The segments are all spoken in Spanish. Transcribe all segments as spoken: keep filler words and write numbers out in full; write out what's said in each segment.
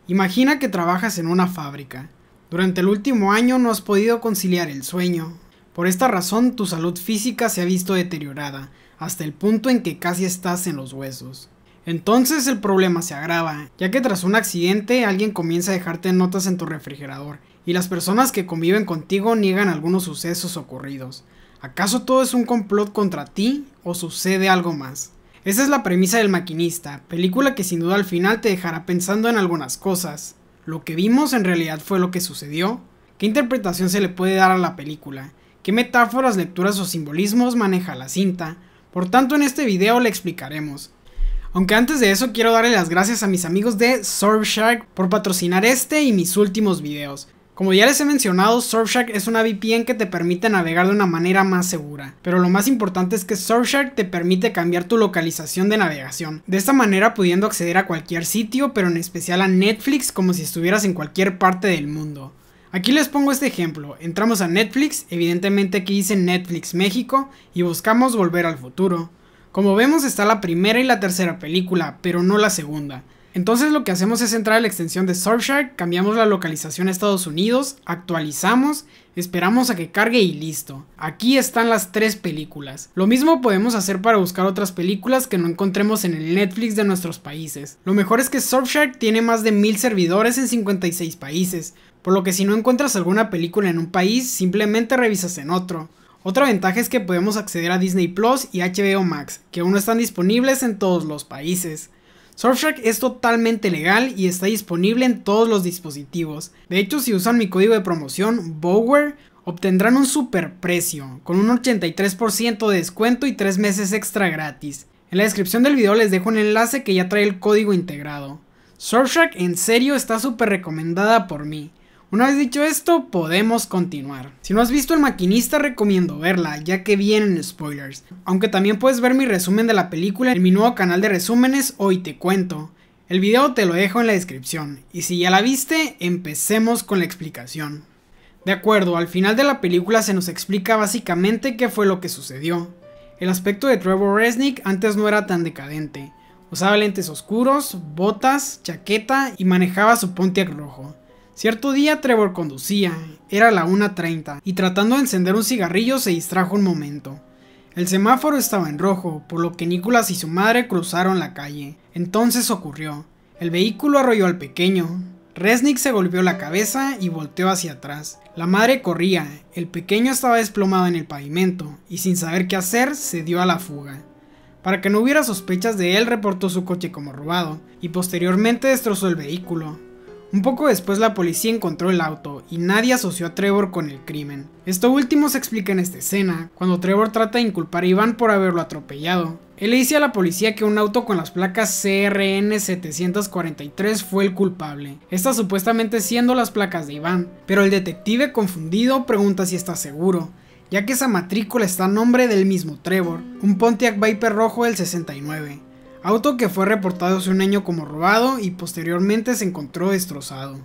Imagina que trabajas en una fábrica. Durante el último año no has podido conciliar el sueño. Por esta razón tu salud física se ha visto deteriorada, hasta el punto en que casi estás en los huesos. Entonces el problema se agrava, ya que tras un accidente alguien comienza a dejarte notas en tu refrigerador, y las personas que conviven contigo niegan algunos sucesos ocurridos. ¿Acaso todo es un complot contra ti o sucede algo más? Esa es la premisa del Maquinista, película que sin duda al final te dejará pensando en algunas cosas. ¿Lo que vimos en realidad fue lo que sucedió? ¿Qué interpretación se le puede dar a la película? ¿Qué metáforas, lecturas o simbolismos maneja la cinta? Por tanto, en este video le explicaremos. Aunque antes de eso quiero darle las gracias a mis amigos de Surfshark por patrocinar este y mis últimos videos. Como ya les he mencionado, Surfshark es una V P N que te permite navegar de una manera más segura, pero lo más importante es que Surfshark te permite cambiar tu localización de navegación, de esta manera pudiendo acceder a cualquier sitio, pero en especial a Netflix como si estuvieras en cualquier parte del mundo. Aquí les pongo este ejemplo, entramos a Netflix, evidentemente aquí dice Netflix México, y buscamos Volver al Futuro. Como vemos está la primera y la tercera película, pero no la segunda. Entonces lo que hacemos es entrar a la extensión de Surfshark, cambiamos la localización a Estados Unidos, actualizamos, esperamos a que cargue y listo. Aquí están las tres películas. Lo mismo podemos hacer para buscar otras películas que no encontremos en el Netflix de nuestros países. Lo mejor es que Surfshark tiene más de mil servidores en cincuenta y seis países, por lo que si no encuentras alguna película en un país, simplemente revisas en otro. Otra ventaja es que podemos acceder a Disney Plus y H B O Max, que aún no están disponibles en todos los países. Surfshark es totalmente legal y está disponible en todos los dispositivos. De hecho, si usan mi código de promoción BOWER, obtendrán un super precio, con un ochenta y tres por ciento de descuento y tres meses extra gratis. En la descripción del video les dejo un enlace que ya trae el código integrado. Surfshark en serio está súper recomendada por mí. Una vez dicho esto, podemos continuar. Si no has visto El Maquinista, recomiendo verla, ya que vienen spoilers. Aunque también puedes ver mi resumen de la película en mi nuevo canal de resúmenes Hoy Te Cuento. El video te lo dejo en la descripción. Y si ya la viste, empecemos con la explicación. De acuerdo, al final de la película se nos explica básicamente qué fue lo que sucedió. El aspecto de Trevor Resnick antes no era tan decadente. Usaba lentes oscuros, botas, chaqueta y manejaba su Pontiac rojo. Cierto día Trevor conducía, era la una treinta, y tratando de encender un cigarrillo se distrajo un momento. El semáforo estaba en rojo, por lo que Nicholas y su madre cruzaron la calle. Entonces ocurrió, el vehículo arrolló al pequeño, Resnick se golpeó la cabeza y volteó hacia atrás. La madre corría, el pequeño estaba desplomado en el pavimento, y sin saber qué hacer se dio a la fuga. Para que no hubiera sospechas de él reportó su coche como robado, y posteriormente destrozó el vehículo. Un poco después la policía encontró el auto y nadie asoció a Trevor con el crimen. Esto último se explica en esta escena, cuando Trevor trata de inculpar a Ivan por haberlo atropellado. Él le dice a la policía que un auto con las placas C R N setecientos cuarenta y tres fue el culpable, estas supuestamente siendo las placas de Ivan, pero el detective confundido pregunta si está seguro, ya que esa matrícula está a nombre del mismo Trevor, un Pontiac Viper rojo del sesenta y nueve. Auto que fue reportado hace un año como robado y posteriormente se encontró destrozado.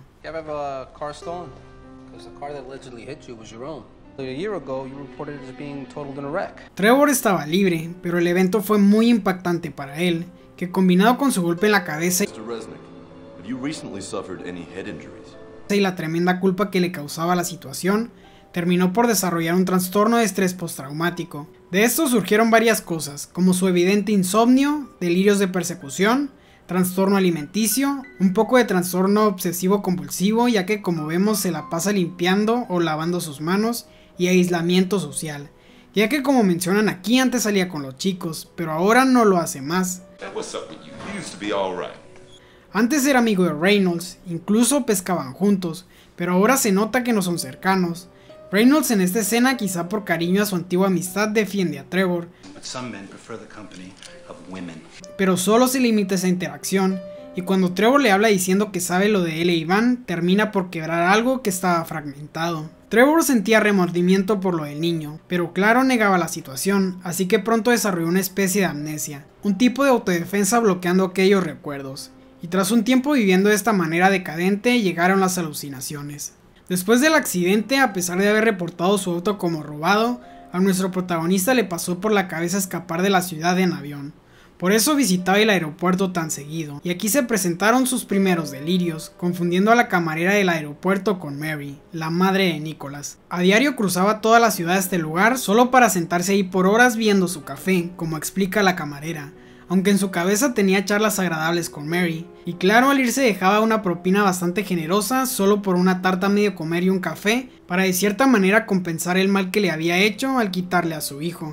Trevor estaba libre, pero el evento fue muy impactante para él, que combinado con su golpe en la cabeza y la tremenda culpa que le causaba la situación, terminó por desarrollar un trastorno de estrés postraumático. De esto surgieron varias cosas, como su evidente insomnio, delirios de persecución, trastorno alimenticio, un poco de trastorno obsesivo compulsivo, ya que como vemos se la pasa limpiando o lavando sus manos, y aislamiento social, ya que como mencionan aquí antes salía con los chicos, pero ahora no lo hace más. Antes era amigo de Reynolds, incluso pescaban juntos, pero ahora se nota que no son cercanos. Reynolds en esta escena, quizá por cariño a su antigua amistad, defiende a Trevor, pero solo se limita a esa interacción, y cuando Trevor le habla diciendo que sabe lo de él e Ivan, termina por quebrar algo que estaba fragmentado. Trevor sentía remordimiento por lo del niño, pero claro negaba la situación, así que pronto desarrolló una especie de amnesia, un tipo de autodefensa bloqueando aquellos recuerdos, y tras un tiempo viviendo de esta manera decadente llegaron las alucinaciones. Después del accidente, a pesar de haber reportado su auto como robado, a nuestro protagonista le pasó por la cabeza escapar de la ciudad en avión. Por eso visitaba el aeropuerto tan seguido, y aquí se presentaron sus primeros delirios, confundiendo a la camarera del aeropuerto con Mary, la madre de Nicholas. A diario cruzaba toda la ciudad a este lugar solo para sentarse ahí por horas viendo su café, como explica la camarera, aunque en su cabeza tenía charlas agradables con Mary, y claro, al irse dejaba una propina bastante generosa solo por una tarta a medio comer y un café, para de cierta manera compensar el mal que le había hecho al quitarle a su hijo.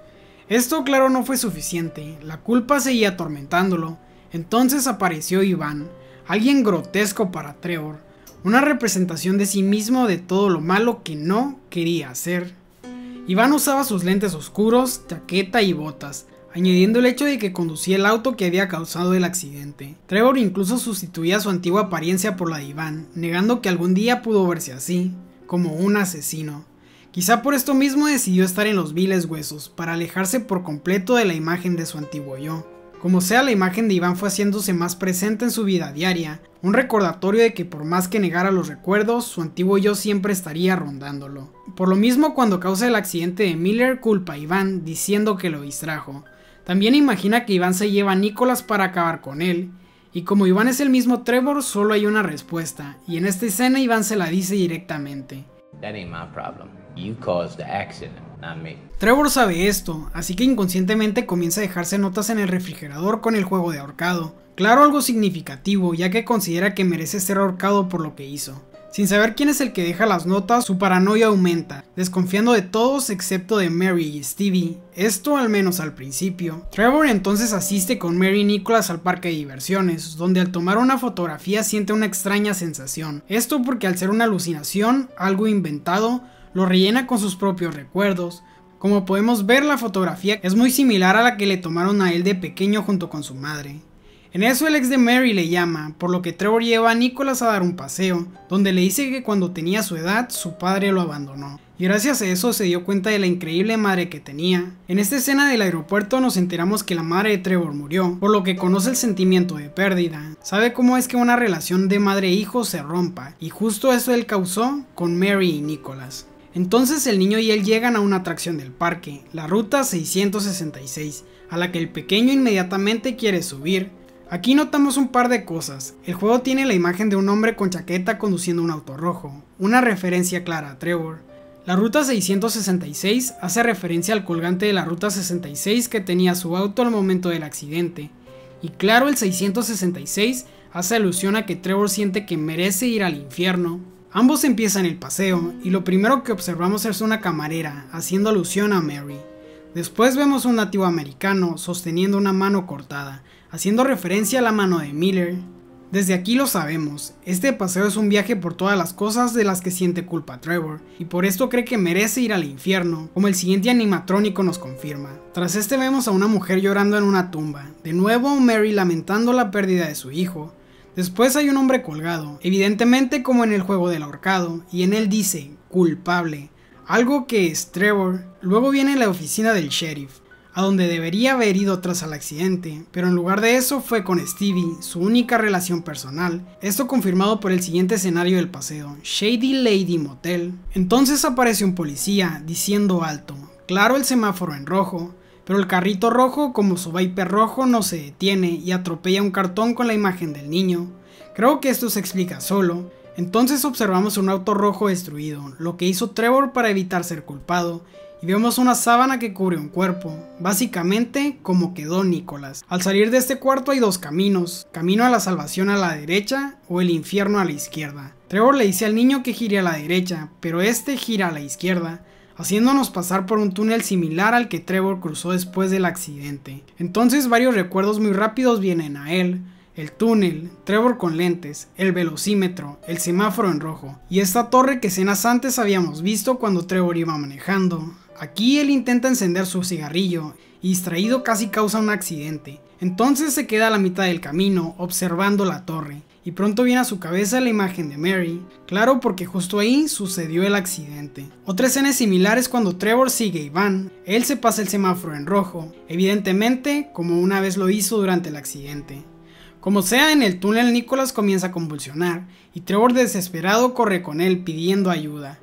Esto claro no fue suficiente, la culpa seguía atormentándolo. Entonces apareció Iván, alguien grotesco para Trevor, una representación de sí mismo de todo lo malo que no quería hacer. Iván usaba sus lentes oscuros, chaqueta y botas, añadiendo el hecho de que conducía el auto que había causado el accidente. Trevor incluso sustituía su antigua apariencia por la de Iván, negando que algún día pudo verse así, como un asesino. Quizá por esto mismo decidió estar en los viles huesos, para alejarse por completo de la imagen de su antiguo yo. Como sea, la imagen de Iván fue haciéndose más presente en su vida diaria, un recordatorio de que por más que negara los recuerdos, su antiguo yo siempre estaría rondándolo. Por lo mismo, cuando causa el accidente de Miller, culpa a Iván, diciendo que lo distrajo. También imagina que Iván se lleva a Nicholas para acabar con él, y como Iván es el mismo Trevor, solo hay una respuesta, y en esta escena Iván se la dice directamente. That ain't my problem. You caused the accident, not me. Trevor sabe esto, así que inconscientemente comienza a dejarse notas en el refrigerador con el juego de ahorcado. Claro, algo significativo, ya que considera que merece ser ahorcado por lo que hizo. Sin saber quién es el que deja las notas, su paranoia aumenta, desconfiando de todos excepto de Mary y Stevie, esto al menos al principio. Trevor entonces asiste con Mary y Nicholas al parque de diversiones, donde al tomar una fotografía siente una extraña sensación. Esto porque al ser una alucinación, algo inventado, lo rellena con sus propios recuerdos. Como podemos ver, la fotografía es muy similar a la que le tomaron a él de pequeño junto con su madre. En eso el ex de Mary le llama, por lo que Trevor lleva a Nicholas a dar un paseo, donde le dice que cuando tenía su edad, su padre lo abandonó. Y gracias a eso se dio cuenta de la increíble madre que tenía. En esta escena del aeropuerto nos enteramos que la madre de Trevor murió, por lo que conoce el sentimiento de pérdida. Sabe cómo es que una relación de madre e hijo se rompa, y justo eso él causó con Mary y Nicholas. Entonces el niño y él llegan a una atracción del parque, la ruta seiscientos sesenta y seis, a la que el pequeño inmediatamente quiere subir. Aquí notamos un par de cosas. El juego tiene la imagen de un hombre con chaqueta conduciendo un auto rojo, una referencia clara a Trevor. La ruta seiscientos sesenta y seis hace referencia al colgante de la ruta sesenta y seis que tenía su auto al momento del accidente. Y claro, el seiscientos sesenta y seis hace alusión a que Trevor siente que merece ir al infierno. Ambos empiezan el paseo, y lo primero que observamos es una camarera, haciendo alusión a Mary. Después vemos un nativo americano sosteniendo una mano cortada, haciendo referencia a la mano de Miller. Desde aquí lo sabemos, este paseo es un viaje por todas las cosas de las que siente culpa Trevor, y por esto cree que merece ir al infierno, como el siguiente animatrónico nos confirma. Tras este vemos a una mujer llorando en una tumba, de nuevo Mary lamentando la pérdida de su hijo. Después hay un hombre colgado, evidentemente como en el juego del ahorcado, y en él dice, culpable, algo que es Trevor. Luego viene la oficina del sheriff, a donde debería haber ido tras el accidente, pero en lugar de eso fue con Stevie, su única relación personal. Esto confirmado por el siguiente escenario del paseo, Shady Lady Motel. Entonces aparece un policía, diciendo alto, claro el semáforo en rojo, pero el carrito rojo como su Viper rojo no se detiene y atropella un cartón con la imagen del niño. Creo que esto se explica solo. Entonces observamos un auto rojo destruido, lo que hizo Trevor para evitar ser culpado, y vemos una sábana que cubre un cuerpo, básicamente como quedó Nicholas. Al salir de este cuarto hay dos caminos, camino a la salvación a la derecha o el infierno a la izquierda. Trevor le dice al niño que gire a la derecha, pero este gira a la izquierda, haciéndonos pasar por un túnel similar al que Trevor cruzó después del accidente. Entonces varios recuerdos muy rápidos vienen a él. El túnel, Trevor con lentes, el velocímetro, el semáforo en rojo y esta torre que escenas antes habíamos visto cuando Trevor iba manejando. Aquí él intenta encender su cigarrillo y distraído casi causa un accidente. Entonces se queda a la mitad del camino observando la torre y pronto viene a su cabeza la imagen de Mary. Claro, porque justo ahí sucedió el accidente. Otra escena similar es cuando Trevor sigue a Iván. Él se pasa el semáforo en rojo, evidentemente como una vez lo hizo durante el accidente. Como sea, en el túnel Nicholas comienza a convulsionar y Trevor desesperado corre con él pidiendo ayuda.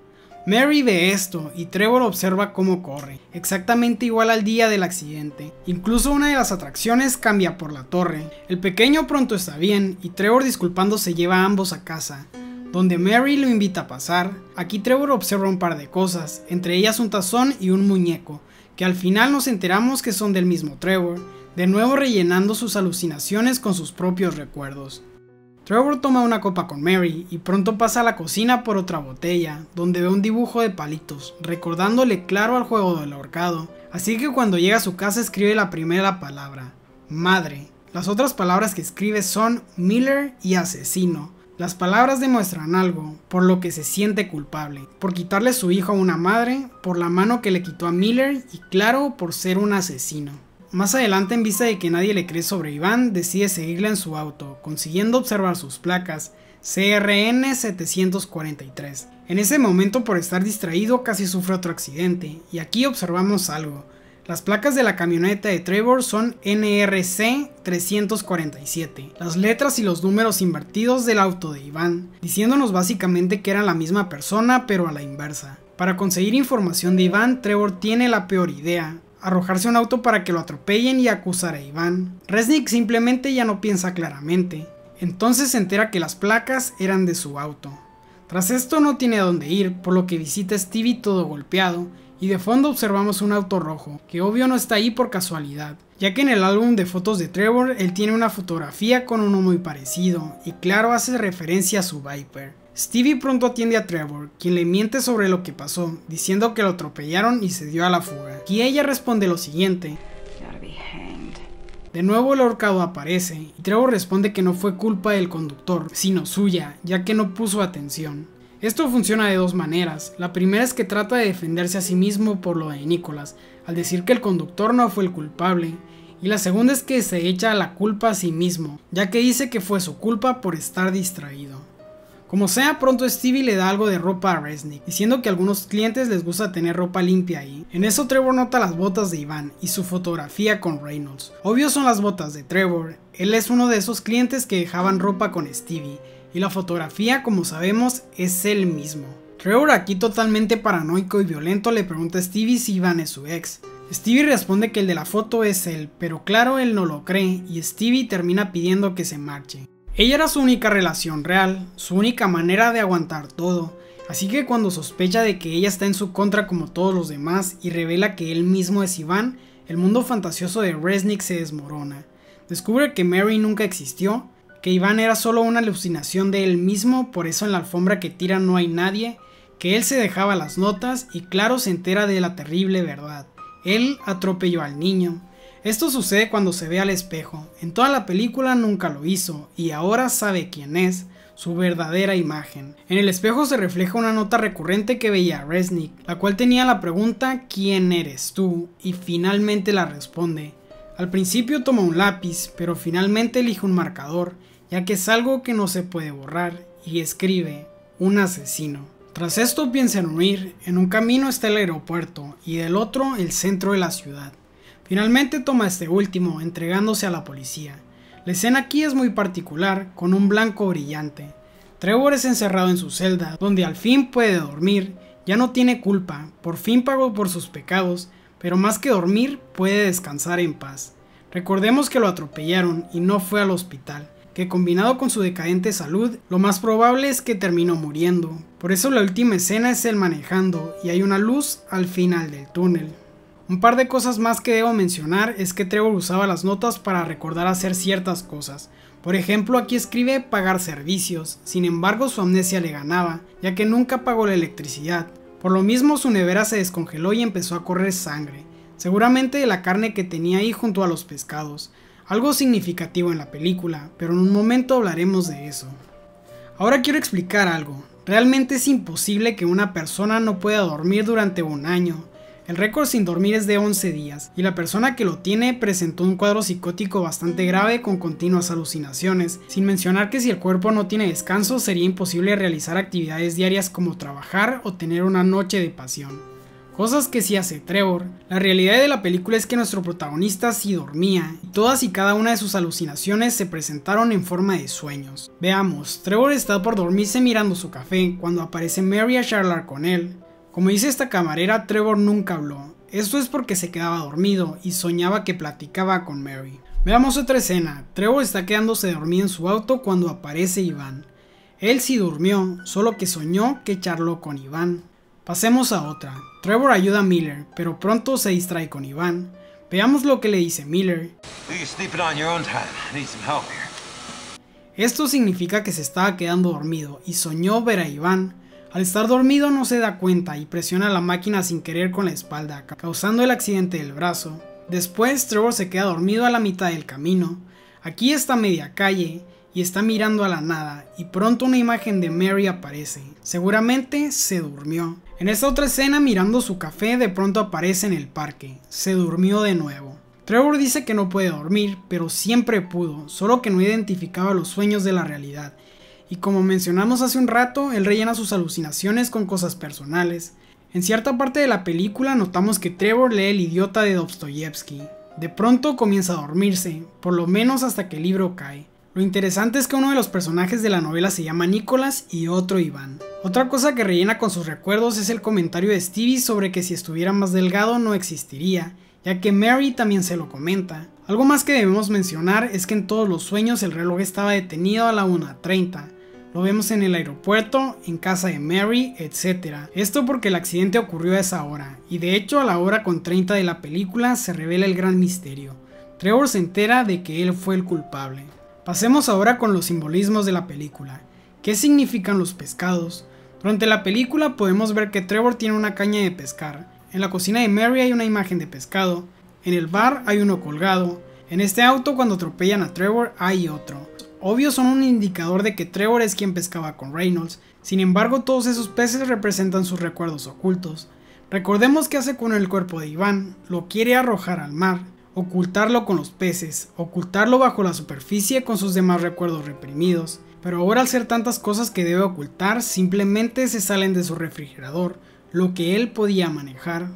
Mary ve esto y Trevor observa cómo corre, exactamente igual al día del accidente. Incluso una de las atracciones cambia por la torre. El pequeño pronto está bien y Trevor disculpándose lleva a ambos a casa, donde Mary lo invita a pasar. Aquí Trevor observa un par de cosas, entre ellas un tazón y un muñeco, que al final nos enteramos que son del mismo Trevor, de nuevo rellenando sus alucinaciones con sus propios recuerdos. Trevor toma una copa con Mary y pronto pasa a la cocina por otra botella, donde ve un dibujo de palitos, recordándole claro al juego del ahorcado, así que cuando llega a su casa escribe la primera palabra, madre. Las otras palabras que escribe son Miller y asesino. Las palabras demuestran algo, por lo que se siente culpable, por quitarle su hijo a una madre, por la mano que le quitó a Miller y claro, por ser un asesino. Más adelante, en vista de que nadie le cree sobre Iván, decide seguirla en su auto, consiguiendo observar sus placas C R N setecientos cuarenta y tres. En ese momento, por estar distraído, casi sufre otro accidente, y aquí observamos algo. Las placas de la camioneta de Trevor son N R C trescientos cuarenta y siete, las letras y los números invertidos del auto de Iván, diciéndonos básicamente que eran la misma persona pero a la inversa. Para conseguir información de Iván, Trevor tiene la peor idea: arrojarse a un auto para que lo atropellen y acusar a Iván. Resnick simplemente ya no piensa claramente, entonces se entera que las placas eran de su auto. Tras esto no tiene a dónde ir, por lo que visita a Stevie todo golpeado, y de fondo observamos un auto rojo, que obvio no está ahí por casualidad, ya que en el álbum de fotos de Trevor él tiene una fotografía con uno muy parecido, y claro hace referencia a su Viper. Stevie pronto atiende a Trevor, quien le miente sobre lo que pasó, diciendo que lo atropellaron y se dio a la fuga. Y ella responde lo siguiente: de nuevo el ahorcado aparece, y Trevor responde que no fue culpa del conductor, sino suya, ya que no puso atención. Esto funciona de dos maneras. La primera es que trata de defenderse a sí mismo por lo de Nicholas, al decir que el conductor no fue el culpable, y la segunda es que se echa la culpa a sí mismo, ya que dice que fue su culpa por estar distraído. Como sea, pronto Stevie le da algo de ropa a Resnick, diciendo que a algunos clientes les gusta tener ropa limpia ahí. En eso Trevor nota las botas de Iván y su fotografía con Reynolds. Obvio son las botas de Trevor, él es uno de esos clientes que dejaban ropa con Stevie, y la fotografía, como sabemos, es él mismo. Trevor, aquí totalmente paranoico y violento, le pregunta a Stevie si Iván es su ex. Stevie responde que el de la foto es él, pero claro, él no lo cree y Stevie termina pidiendo que se marche. Ella era su única relación real, su única manera de aguantar todo, así que cuando sospecha de que ella está en su contra como todos los demás y revela que él mismo es Iván, el mundo fantasioso de Resnick se desmorona. Descubre que Mary nunca existió, que Iván era solo una alucinación de él mismo, por eso en la alfombra que tira no hay nadie, que él se dejaba las notas y claro se entera de la terrible verdad: él atropelló al niño. Esto sucede cuando se ve al espejo, en toda la película nunca lo hizo y ahora sabe quién es, su verdadera imagen. En el espejo se refleja una nota recurrente que veía Resnick, la cual tenía la pregunta ¿quién eres tú? Y finalmente la responde. Al principio toma un lápiz, pero finalmente elige un marcador, ya que es algo que no se puede borrar, y escribe: un asesino. Tras esto piensa en huir. En un camino está el aeropuerto y del otro el centro de la ciudad. Finalmente toma este último, entregándose a la policía. La escena aquí es muy particular, con un blanco brillante. Trevor es encerrado en su celda, donde al fin puede dormir, ya no tiene culpa, por fin pagó por sus pecados, pero más que dormir, puede descansar en paz. Recordemos que lo atropellaron y no fue al hospital, que combinado con su decadente salud, lo más probable es que terminó muriendo. Por eso la última escena es él manejando, y hay una luz al final del túnel. Un par de cosas más que debo mencionar es que Trevor usaba las notas para recordar hacer ciertas cosas. Por ejemplo, aquí escribe pagar servicios, sin embargo su amnesia le ganaba, ya que nunca pagó la electricidad. Por lo mismo su nevera se descongeló y empezó a correr sangre, seguramente de la carne que tenía ahí junto a los pescados. Algo significativo en la película, pero en un momento hablaremos de eso. Ahora quiero explicar algo. Realmente es imposible que una persona no pueda dormir durante un año. El récord sin dormir es de once días, y la persona que lo tiene presentó un cuadro psicótico bastante grave con continuas alucinaciones, sin mencionar que si el cuerpo no tiene descanso sería imposible realizar actividades diarias como trabajar o tener una noche de pasión. Cosas que sí hace Trevor. La realidad de la película es que nuestro protagonista sí dormía, y todas y cada una de sus alucinaciones se presentaron en forma de sueños. Veamos, Trevor está por dormirse mirando su café cuando aparece Mary a charlar con él. Como dice esta camarera, Trevor nunca habló. Esto es porque se quedaba dormido y soñaba que platicaba con Mary. Veamos otra escena. Trevor está quedándose dormido en su auto cuando aparece Iván. Él sí durmió, solo que soñó que charló con Iván. Pasemos a otra. Trevor ayuda a Miller, pero pronto se distrae con Iván. Veamos lo que le dice Miller. Esto significa que se estaba quedando dormido y soñó ver a Iván. Al estar dormido no se da cuenta y presiona la máquina sin querer con la espalda, causando el accidente del brazo. Después Trevor se queda dormido a la mitad del camino. Aquí está media calle y está mirando a la nada y pronto una imagen de Mary aparece. Seguramente se durmió. En esta otra escena, mirando su café, de pronto aparece en el parque. Se durmió de nuevo. Trevor dice que no puede dormir, pero siempre pudo, solo que no identificaba los sueños de la realidad. Y como mencionamos hace un rato, él rellena sus alucinaciones con cosas personales. En cierta parte de la película notamos que Trevor lee El idiota de Dostoyevsky. De pronto comienza a dormirse, por lo menos hasta que el libro cae. Lo interesante es que uno de los personajes de la novela se llama Nicholas y otro Iván. Otra cosa que rellena con sus recuerdos es el comentario de Stevie sobre que si estuviera más delgado no existiría, ya que Mary también se lo comenta. Algo más que debemos mencionar es que en todos los sueños el reloj estaba detenido a la una treinta. Lo vemos en el aeropuerto, en casa de Mary, etcétera. Esto porque el accidente ocurrió a esa hora, y de hecho a la hora con treinta de la película se revela el gran misterio. Trevor se entera de que él fue el culpable. Pasemos ahora con los simbolismos de la película. ¿Qué significan los pescados? Durante la película podemos ver que Trevor tiene una caña de pescar. En la cocina de Mary hay una imagen de pescado. En el bar hay uno colgado. En este auto cuando atropellan a Trevor hay otro. Obvio son un indicador de que Trevor es quien pescaba con Reynolds. Sin embargo, todos esos peces representan sus recuerdos ocultos. Recordemos qué hace con el cuerpo de Iván. Lo quiere arrojar al mar. Ocultarlo con los peces, ocultarlo bajo la superficie con sus demás recuerdos reprimidos, pero ahora al ser tantas cosas que debe ocultar, simplemente se salen de su refrigerador, lo que él podía manejar.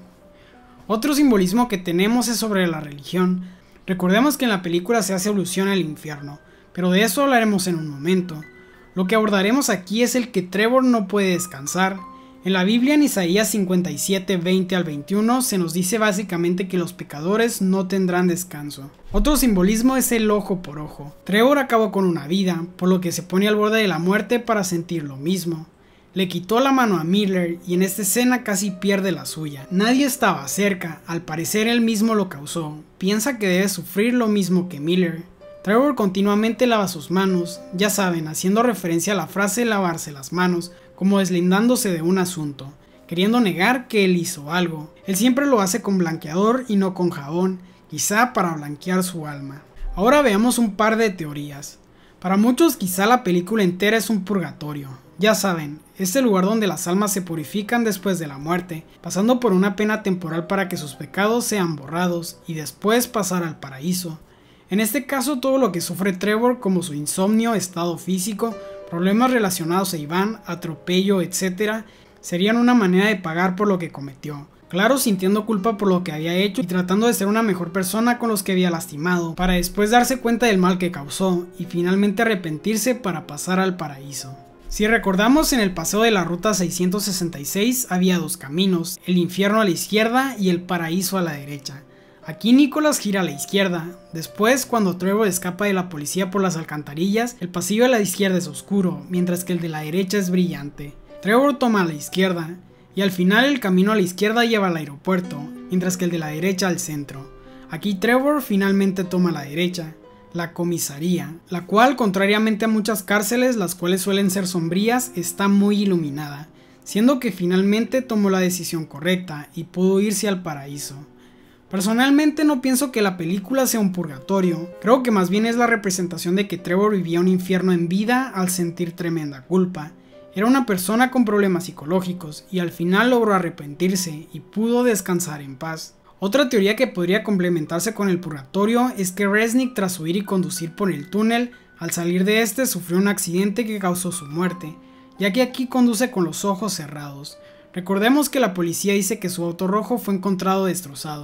Otro simbolismo que tenemos es sobre la religión. Recordemos que en la película se hace alusión al infierno, pero de eso hablaremos en un momento. Lo que abordaremos aquí es el que Trevor no puede descansar. En la Biblia, en Isaías cincuenta y siete, veinte al veintiuno, se nos dice básicamente que los pecadores no tendrán descanso. Otro simbolismo es el ojo por ojo. Trevor acabó con una vida, por lo que se pone al borde de la muerte para sentir lo mismo. Le quitó la mano a Miller y en esta escena casi pierde la suya. Nadie estaba cerca, al parecer él mismo lo causó. Piensa que debe sufrir lo mismo que Miller. Trevor continuamente lava sus manos, ya saben, haciendo referencia a la frase lavarse las manos, como deslindándose de un asunto, queriendo negar que él hizo algo. Él siempre lo hace con blanqueador y no con jabón, quizá para blanquear su alma. Ahora veamos un par de teorías. Para muchos quizá la película entera es un purgatorio. Ya saben, es el lugar donde las almas se purifican después de la muerte, pasando por una pena temporal para que sus pecados sean borrados y después pasar al paraíso. En este caso todo lo que sufre Trevor, como su insomnio, estado físico, problemas relacionados a Iván, atropello, etcétera, serían una manera de pagar por lo que cometió. Claro, sintiendo culpa por lo que había hecho y tratando de ser una mejor persona con los que había lastimado, para después darse cuenta del mal que causó y finalmente arrepentirse para pasar al paraíso. Si recordamos, en el paseo de la ruta seiscientos sesenta y seis había dos caminos, el infierno a la izquierda y el paraíso a la derecha. Aquí Nicholas gira a la izquierda. Después, cuando Trevor escapa de la policía por las alcantarillas, el pasillo a la izquierda es oscuro, mientras que el de la derecha es brillante. Trevor toma a la izquierda, y al final el camino a la izquierda lleva al aeropuerto, mientras que el de la derecha al centro. Aquí Trevor finalmente toma la derecha, la comisaría, la cual, contrariamente a muchas cárceles, las cuales suelen ser sombrías, está muy iluminada, siendo que finalmente tomó la decisión correcta y pudo irse al paraíso. Personalmente no pienso que la película sea un purgatorio, creo que más bien es la representación de que Trevor vivía un infierno en vida al sentir tremenda culpa. Era una persona con problemas psicológicos y al final logró arrepentirse y pudo descansar en paz. Otra teoría que podría complementarse con el purgatorio es que Resnick, tras huir y conducir por el túnel, al salir de este sufrió un accidente que causó su muerte, ya que aquí conduce con los ojos cerrados. Recordemos que la policía dice que su auto rojo fue encontrado destrozado,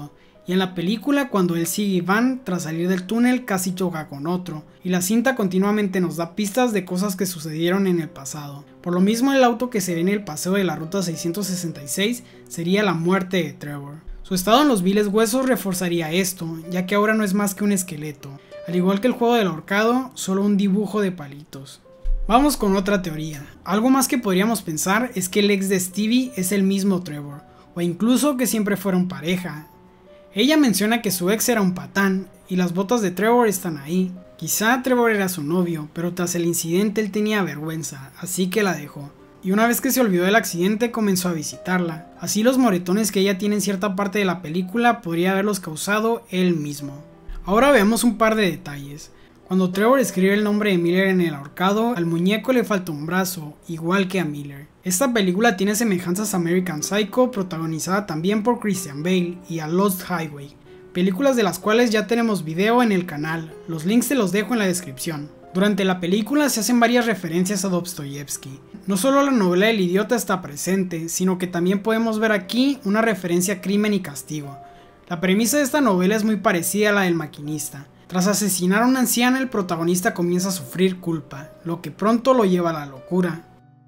y en la película cuando él sigue a Iván tras salir del túnel casi choca con otro, y la cinta continuamente nos da pistas de cosas que sucedieron en el pasado. Por lo mismo el auto que se ve en el paseo de la ruta seiscientos sesenta y seis sería la muerte de Trevor. Su estado en los viles huesos reforzaría esto, ya que ahora no es más que un esqueleto, al igual que el juego del ahorcado, solo un dibujo de palitos. Vamos con otra teoría. Algo más que podríamos pensar es que el ex de Stevie es el mismo Trevor, o incluso que siempre fueron pareja. Ella menciona que su ex era un patán, y las botas de Trevor están ahí. Quizá Trevor era su novio, pero tras el incidente él tenía vergüenza, así que la dejó. Y una vez que se olvidó del accidente comenzó a visitarla. Así los moretones que ella tiene en cierta parte de la película podría haberlos causado él mismo. Ahora veamos un par de detalles. Cuando Trevor escribe el nombre de Miller en el ahorcado, al muñeco le falta un brazo, igual que a Miller. Esta película tiene semejanzas a American Psycho, protagonizada también por Christian Bale, y a Lost Highway, películas de las cuales ya tenemos video en el canal, los links te los dejo en la descripción. Durante la película se hacen varias referencias a Dostoyevsky. No solo la novela El idiota está presente, sino que también podemos ver aquí una referencia a Crimen y Castigo. La premisa de esta novela es muy parecida a la del Maquinista. Tras asesinar a una anciana, el protagonista comienza a sufrir culpa, lo que pronto lo lleva a la locura.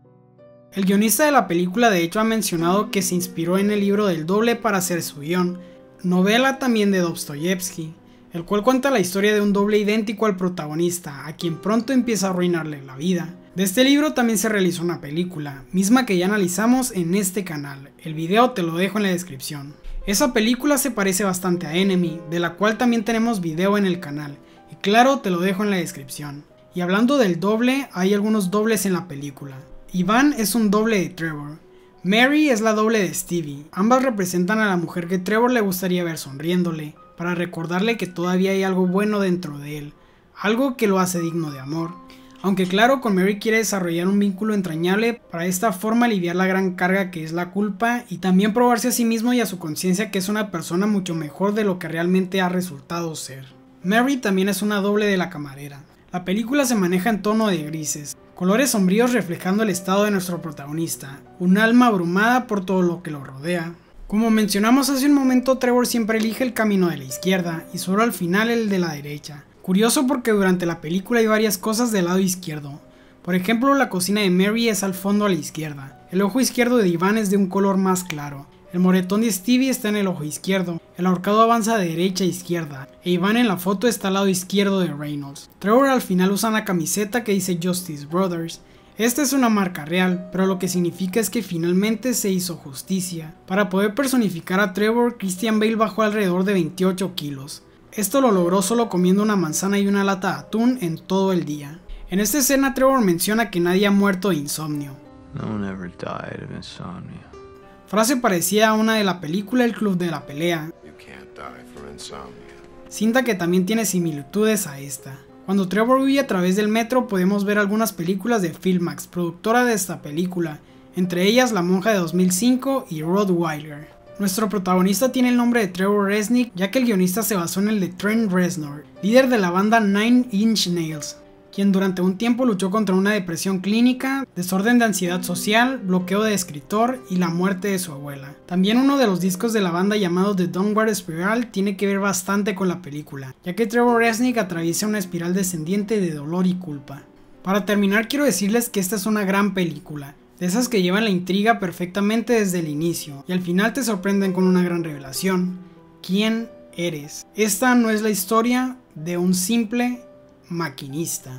El guionista de la película de hecho ha mencionado que se inspiró en el libro del doble para hacer su guión, novela también de Dostoyevsky, el cual cuenta la historia de un doble idéntico al protagonista, a quien pronto empieza a arruinarle la vida. De este libro también se realizó una película, misma que ya analizamos en este canal, el video te lo dejo en la descripción. Esa película se parece bastante a Enemy, de la cual también tenemos video en el canal, y claro te lo dejo en la descripción. Y hablando del doble, hay algunos dobles en la película. Iván es un doble de Trevor, Mary es la doble de Stevie, ambas representan a la mujer que Trevor le gustaría ver sonriéndole, para recordarle que todavía hay algo bueno dentro de él, algo que lo hace digno de amor. Aunque claro, con Mary quiere desarrollar un vínculo entrañable para de esta forma aliviar la gran carga que es la culpa y también probarse a sí mismo y a su conciencia que es una persona mucho mejor de lo que realmente ha resultado ser. Mary también es una doble de la camarera. La película se maneja en tono de grises, colores sombríos reflejando el estado de nuestro protagonista, un alma abrumada por todo lo que lo rodea. Como mencionamos hace un momento, Trevor siempre elige el camino de la izquierda y solo al final el de la derecha. Curioso porque durante la película hay varias cosas del lado izquierdo. Por ejemplo, la cocina de Mary es al fondo a la izquierda, el ojo izquierdo de Iván es de un color más claro, el moretón de Stevie está en el ojo izquierdo, el ahorcado avanza de derecha a izquierda, e Iván en la foto está al lado izquierdo de Reynolds. Trevor al final usa una camiseta que dice Justice Brothers. Esta es una marca real, pero lo que significa es que finalmente se hizo justicia. Para poder personificar a Trevor, Christian Bale bajó alrededor de veintiocho kilos. Esto lo logró solo comiendo una manzana y una lata de atún en todo el día. En esta escena Trevor menciona que nadie ha muerto de insomnio. No one ever died of insomnia. Frase parecida a una de la película El Club de la Pelea. You can't die for insomnia. Cinta que también tiene similitudes a esta. Cuando Trevor huye a través del metro podemos ver algunas películas de Filmax, productora de esta película, entre ellas La Monja de dos mil cinco y Rottweiler. Nuestro protagonista tiene el nombre de Trevor Resnick, ya que el guionista se basó en el de Trent Reznor, líder de la banda Nine Inch Nails, quien durante un tiempo luchó contra una depresión clínica, desorden de ansiedad social, bloqueo de escritor y la muerte de su abuela. También uno de los discos de la banda llamado The Downward Spiral tiene que ver bastante con la película, ya que Trevor Resnick atraviesa una espiral descendiente de dolor y culpa. Para terminar quiero decirles que esta es una gran película, de esas que llevan la intriga perfectamente desde el inicio y al final te sorprenden con una gran revelación. ¿Quién eres? Esta no es la historia de un simple maquinista.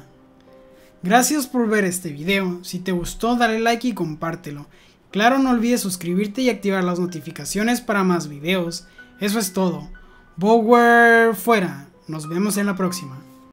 Gracias por ver este video, si te gustó dale like y compártelo. Claro, no olvides suscribirte y activar las notificaciones para más videos. Eso es todo. Bower fuera, nos vemos en la próxima.